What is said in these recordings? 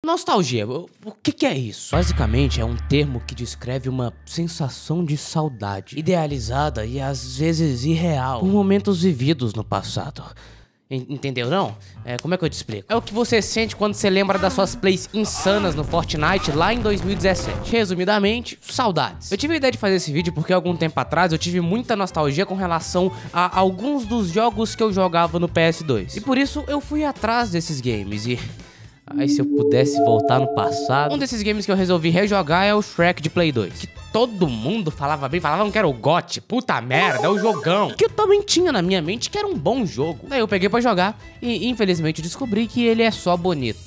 Nostalgia, o que é isso? Basicamente é um termo que descreve uma sensação de saudade, idealizada e às vezes irreal, por momentos vividos no passado. Entendeu não? Como é que eu te explico? É o que você sente quando você lembra das suas plays insanas no Fortnite lá em 2017. Resumidamente, saudades. Eu tive a ideia de fazer esse vídeo porque algum tempo atrás eu tive muita nostalgia com relação a alguns dos jogos que eu jogava no PS2. E por isso eu fui atrás desses games e... Aí se eu pudesse voltar no passado... Um desses games que eu resolvi rejogar é o Shrek de Play 2. Que todo mundo falava bem, falavam que era o GOT. Puta merda, é o jogão. Que eu também tinha na minha mente que era um bom jogo. Daí eu peguei pra jogar e infelizmente descobri que ele é só bonito.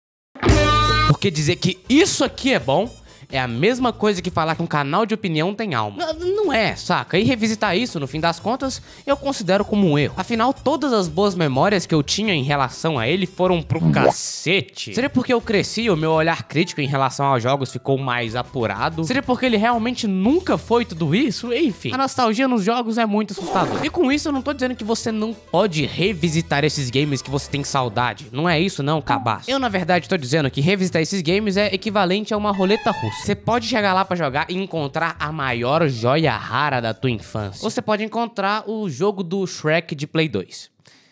Porque dizer que isso aqui é bom... é a mesma coisa que falar que um canal de opinião tem alma. Não é, saca? E revisitar isso, no fim das contas, eu considero como um erro. Afinal, todas as boas memórias que eu tinha em relação a ele foram pro cacete. Seria porque eu cresci e o meu olhar crítico em relação aos jogos ficou mais apurado? Seria porque ele realmente nunca foi tudo isso? Enfim, a nostalgia nos jogos é muito assustadora. E com isso eu não tô dizendo que você não pode revisitar esses games que você tem saudade. Não é isso não, cabaço. Eu, na verdade, tô dizendo que revisitar esses games é equivalente a uma roleta russa. Você pode chegar lá pra jogar e encontrar a maior joia rara da tua infância. Ou você pode encontrar o jogo do Shrek de Play 2.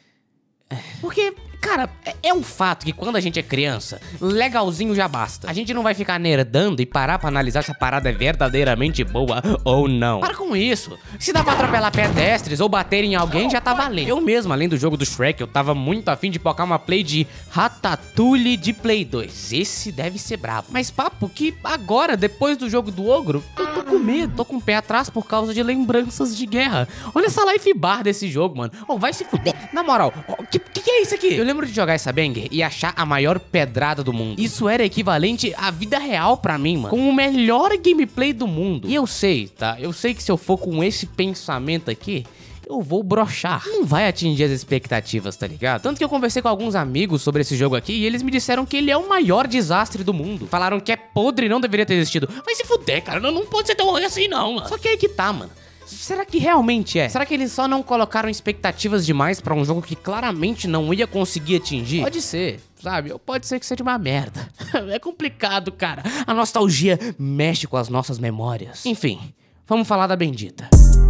Porque, cara, é um fato que quando a gente é criança, legalzinho já basta. A gente não vai ficar nerdando e parar pra analisar se a parada é verdadeiramente boa ou não. Para com isso. Se dá pra atropelar pedestres ou bater em alguém, já tá valendo. Eu mesmo, além do jogo do Shrek, eu tava muito afim de pocar uma play de Ratatouille de Play 2. Esse deve ser brabo. Mas papo que agora, depois do jogo do ogro, eu tô com medo. Tô com o pé atrás por causa de lembranças de guerra. Olha essa life bar desse jogo, mano. Oh, vai se fuder. Na moral, que é isso aqui? Eu lembro de jogar essa banger e achar a maior pedrada do mundo. Isso era equivalente à vida real pra mim, mano. Com o melhor gameplay do mundo. E eu sei, tá? Eu sei que se eu for com esse pensamento aqui, eu vou brochar. Não vai atingir as expectativas, tá ligado? Tanto que eu conversei com alguns amigos sobre esse jogo aqui e eles me disseram que ele é o maior desastre do mundo. Falaram que é podre e não deveria ter existido. Vai se fuder, cara. Não pode ser tão ruim assim, não, mano. Só que aí que tá, mano. Será que realmente é? Será que eles só não colocaram expectativas demais pra um jogo que claramente não ia conseguir atingir? Pode ser, sabe? Ou pode ser que seja uma merda. É complicado, cara. A nostalgia mexe com as nossas memórias. Enfim, vamos falar da bendita.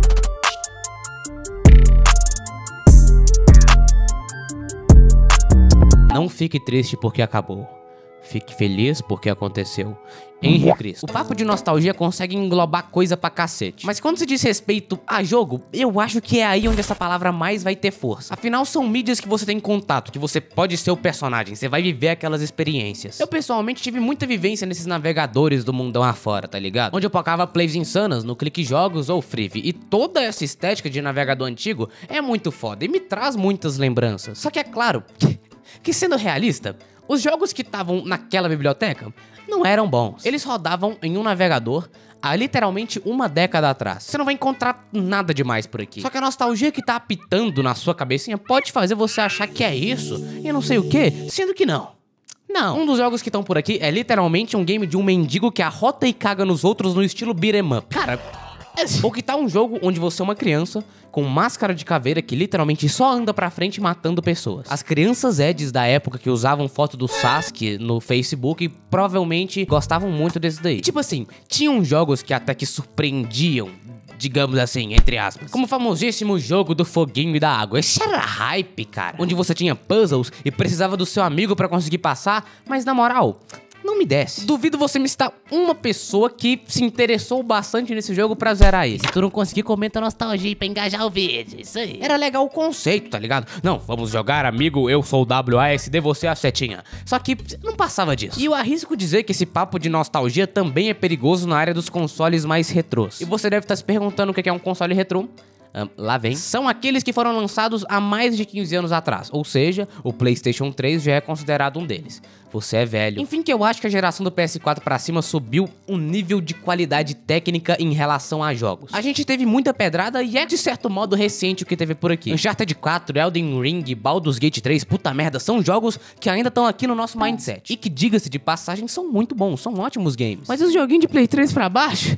Não fique triste porque acabou. Fique feliz porque aconteceu. Henrique Cristo. O papo de nostalgia consegue englobar coisa pra cacete. Mas quando se diz respeito a jogo, eu acho que é aí onde essa palavra mais vai ter força. Afinal, são mídias que você tem contato, que você pode ser o personagem, você vai viver aquelas experiências. Eu, pessoalmente, tive muita vivência nesses navegadores do mundão afora, tá ligado? Onde eu pocava plays insanas no Clique Jogos ou Frive. E toda essa estética de navegador antigo é muito foda e me traz muitas lembranças. Só que é claro que sendo realista, os jogos que estavam naquela biblioteca não eram bons. Eles rodavam em um navegador há literalmente uma década atrás. Você não vai encontrar nada demais por aqui. Só que a nostalgia que tá apitando na sua cabecinha pode fazer você achar que é isso e não sei o que, sendo que não. Não. Um dos jogos que estão por aqui é literalmente um game de um mendigo que arrota e caga nos outros no estilo beat'em up. Cara... Ou que tá um jogo onde você é uma criança com máscara de caveira que literalmente só anda pra frente matando pessoas. As crianças Eds da época que usavam foto do Sasuke no Facebook provavelmente gostavam muito desse daí. Tipo assim, tinham jogos que até que surpreendiam, digamos assim, entre aspas. Como o famosíssimo jogo do foguinho e da água. Esse era hype, cara. Onde você tinha puzzles e precisava do seu amigo pra conseguir passar, mas na moral... não me desce. Duvido você me citar uma pessoa que se interessou bastante nesse jogo pra zerar ele. Se tu não conseguir, comenta nostalgia pra engajar o vídeo. Isso aí. Era legal o conceito, tá ligado? Não, vamos jogar, amigo, eu sou o WASD, você é a setinha. Só que não passava disso. E eu arrisco dizer que esse papo de nostalgia também é perigoso na área dos consoles mais retrôs. E você deve estar se perguntando o que é um console retrô. Lá vem. São aqueles que foram lançados há mais de 15 anos atrás. Ou seja, o PlayStation 3 já é considerado um deles. Você é velho. Enfim, que eu acho que a geração do PS4 pra cima subiu um nível de qualidade técnica em relação a jogos. A gente teve muita pedrada e é de certo modo recente o que teve por aqui. Uncharted 4, Elden Ring, Baldur's Gate 3, puta merda, são jogos que ainda estão aqui no nosso mindset. E que, diga-se de passagem, são muito bons, são ótimos games. Mas os joguinhos de Play 3 pra baixo...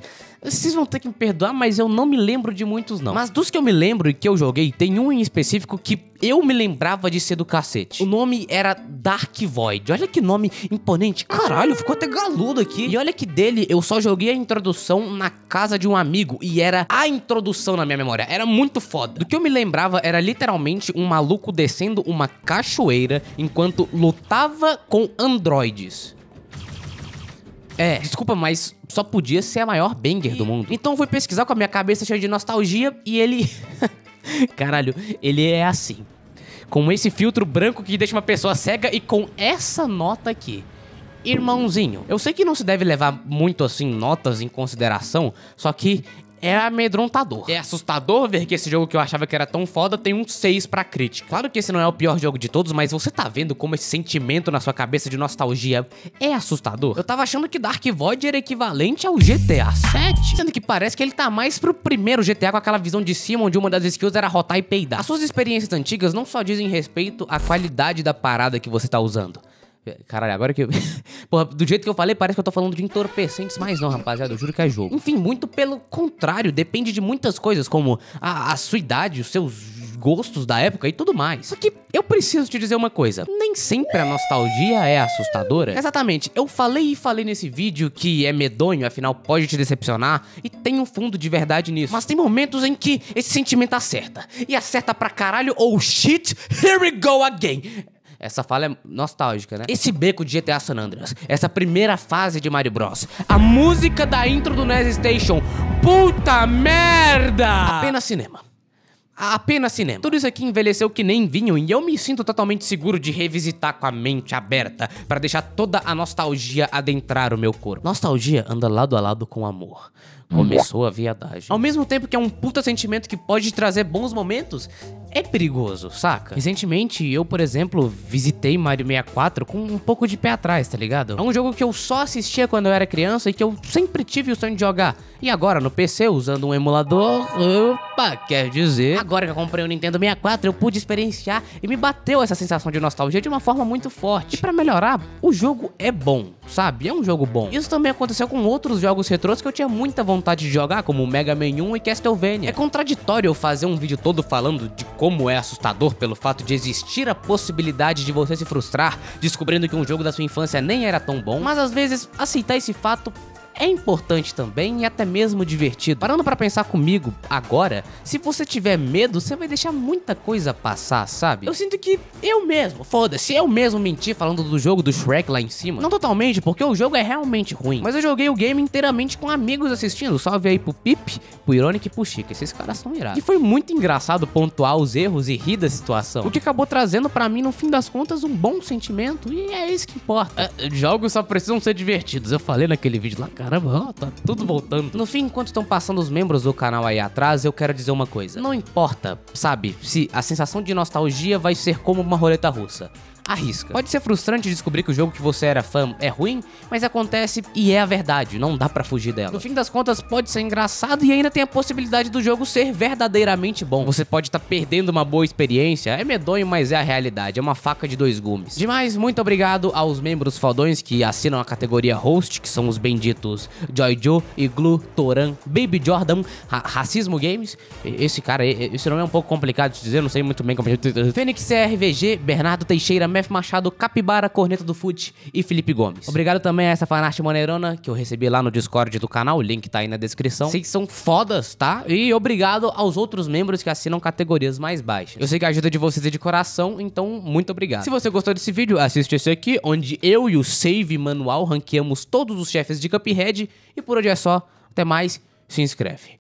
Vocês vão ter que me perdoar, mas eu não me lembro de muitos não. Mas dos que eu me lembro e que eu joguei, tem um em específico que eu me lembrava de ser do cacete. O nome era Dark Void. Olha que nome imponente. Caralho, ficou até galudo aqui. E olha que dele eu só joguei a introdução na casa de um amigo. E era a introdução na minha memória. Era muito foda. Do que eu me lembrava era literalmente um maluco descendo uma cachoeira enquanto lutava com androides. Desculpa, mas só podia ser a maior banger do mundo. Então eu fui pesquisar com a minha cabeça cheia de nostalgia e ele... Caralho, ele é assim. Com esse filtro branco que deixa uma pessoa cega e com essa nota aqui. Irmãozinho, eu sei que não se deve levar muito assim notas em consideração, só que é amedrontador. É assustador ver que esse jogo que eu achava que era tão foda tem um 6 pra crítica. Claro que esse não é o pior jogo de todos, mas você tá vendo como esse sentimento na sua cabeça de nostalgia é assustador? Eu tava achando que Dark Void era equivalente ao GTA 7, sendo que parece que ele tá mais pro primeiro GTA com aquela visão de cima, onde uma das skills era rotar e peidar. As suas experiências antigas não só dizem respeito à qualidade da parada que você tá usando. Caralho, agora que eu... Porra, do jeito que eu falei, parece que eu tô falando de entorpecentes, mas não, rapaziada, eu juro que é jogo. Enfim, muito pelo contrário, depende de muitas coisas, como a sua idade, os seus gostos da época e tudo mais. Só que eu preciso te dizer uma coisa, nem sempre a nostalgia é assustadora. Exatamente, eu falei nesse vídeo que é medonho, afinal pode te decepcionar, e tem um fundo de verdade nisso. Mas tem momentos em que esse sentimento acerta, e acerta pra caralho, oh shit, here we go again. Essa fala é nostálgica, né? Esse beco de GTA San Andreas, essa primeira fase de Mario Bros, a música da intro do NES Station, puta merda! Apenas cinema. Apenas cinema. Tudo isso aqui envelheceu que nem vinho e eu me sinto totalmente seguro de revisitar com a mente aberta pra deixar toda a nostalgia adentrar o meu corpo. Nostalgia anda lado a lado com amor. Começou a viadagem. Ao mesmo tempo que é um puta sentimento que pode trazer bons momentos, é perigoso, saca? Recentemente, eu, por exemplo, visitei Mario 64 com um pouco de pé atrás, tá ligado? É um jogo que eu só assistia quando eu era criança e que eu sempre tive o sonho de jogar. E agora, no PC, usando um emulador, opa, quer dizer... Agora que eu comprei o Nintendo 64, eu pude experienciar e me bateu essa sensação de nostalgia de uma forma muito forte. E pra melhorar, o jogo é bom, sabe? É um jogo bom. Isso também aconteceu com outros jogos retrôs que eu tinha muita vontade de jogar, como Mega Man 1 e Castlevania. É contraditório eu fazer um vídeo todo falando de como é assustador pelo fato de existir a possibilidade de você se frustrar descobrindo que um jogo da sua infância nem era tão bom, mas às vezes aceitar esse fato é importante também e até mesmo divertido. Parando pra pensar comigo agora, se você tiver medo, você vai deixar muita coisa passar, sabe? Eu sinto que eu mesmo, foda-se, eu mesmo menti falando do jogo do Shrek lá em cima. Não totalmente, porque o jogo é realmente ruim, mas eu joguei o game inteiramente com amigos assistindo. Salve aí pro Pip, pro Ironic e pro Chica, esses caras são irados. E foi muito engraçado pontuar os erros e rir da situação, o que acabou trazendo pra mim, no fim das contas, um bom sentimento, e é isso que importa. Jogos só precisam ser divertidos, eu falei naquele vídeo lá, caramba, tá tudo voltando. No fim, enquanto estão passando os membros do canal aí atrás, eu quero dizer uma coisa. Não importa, sabe, se a sensação de nostalgia vai ser como uma roleta russa. Arrisca. Pode ser frustrante descobrir que o jogo que você era fã é ruim, mas acontece e é a verdade, não dá pra fugir dela. No fim das contas, pode ser engraçado e ainda tem a possibilidade do jogo ser verdadeiramente bom. Você pode estar perdendo uma boa experiência, é medonho, mas é a realidade, é uma faca de dois gumes. Demais, muito obrigado aos membros fodões que assinam a categoria Host, que são os benditos Joy-Jo, Iglu, Toran, Baby Jordan, Racismo Games, esse cara, esse nome é um pouco complicado de dizer, não sei muito bem como é. Fênix CRVG, Bernardo Teixeira, Mef Machado, Capibara, Corneta do Fute e Felipe Gomes. Obrigado também a essa fanart maneirona que eu recebi lá no Discord do canal, o link tá aí na descrição. Vocês são fodas, tá? E obrigado aos outros membros que assinam categorias mais baixas. Eu sei que a ajuda de vocês é de coração, então muito obrigado. Se você gostou desse vídeo, assiste esse aqui, onde eu e o Save Manual ranqueamos todos os chefes de Cuphead. E por hoje é só, até mais, se inscreve.